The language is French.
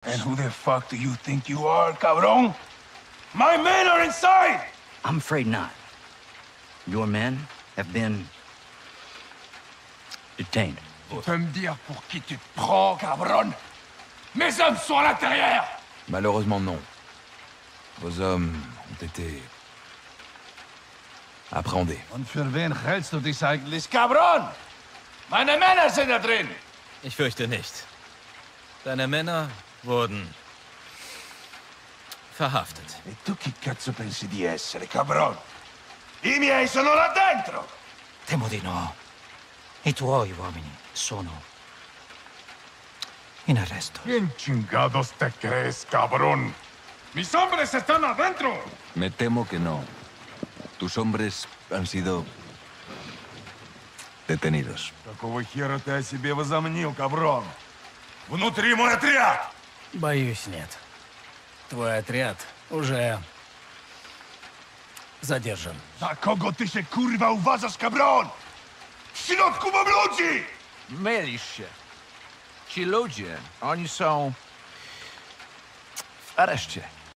And who the fuck do you think you are, cabron? My men are inside! I'm afraid not. Your men have been detained. Tu peux me dire pour qui tu te prends, cabron? Mes hommes sont à l'intérieur! Malheureusement, non. Vos hommes ont été... appréhendés. Und für wen hältst du dich eigentlich, cabron? Meine Männer sind da drin! Ich fürchte nicht. Deine Männer wurden verhaftet. E tu chi cazzo pensi di essere, cabron? I miei sono là dentro! Temo di no. I tuoi uomini sono in arresto. ¿Quién chingados te crees, cabrón? ¡Mis hombres están adentro! Me temo que no. Tus hombres han sido detenidos. Какого хера ты о себе возомнил, каброн? Внутри мой отряд! Боюсь, нет. Твой отряд уже задержан. Za kogo ty się kurwa uważasz, kabron? W środku mam ludzi! Mylisz się. Ci ludzie, oni są... w areszcie.